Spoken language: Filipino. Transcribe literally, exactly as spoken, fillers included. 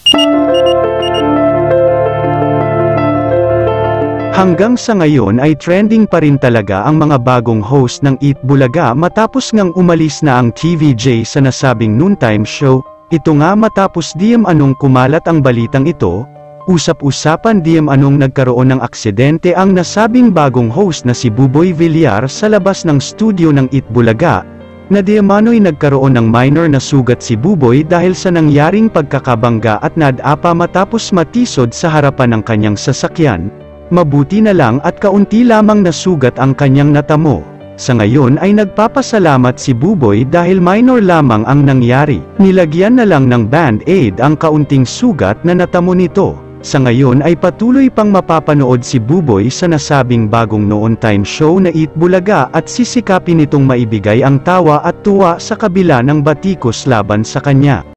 Hanggang sa ngayon ay trending pa rin talaga ang mga bagong host ng Eat Bulaga matapos ngang umalis na ang T V J sa nasabing noontime show. Ito nga matapos diyem anong kumalat ang balitang ito. Usap-usapan diyem anong nagkaroon ng aksidente ang nasabing bagong host na si Buboy Villar sa labas ng studio ng Eat Bulaga, na diyemano'y nagkaroon ng minor na sugat si Buboy dahil sa nangyaring pagkakabangga at nadapa matapos matisod sa harapan ng kanyang sasakyan. Mabuti na lang at kaunti lamang na sugat ang kanyang natamo. Sa ngayon ay nagpapasalamat si Buboy dahil minor lamang ang nangyari. Nilagyan na lang ng band-aid ang kaunting sugat na natamo nito. Sa ngayon ay patuloy pang mapapanood si Buboy sa nasabing bagong noon-time show na Eat Bulaga at sisikapin nitong maibigay ang tawa at tuwa sa kabila ng batikos laban sa kanya.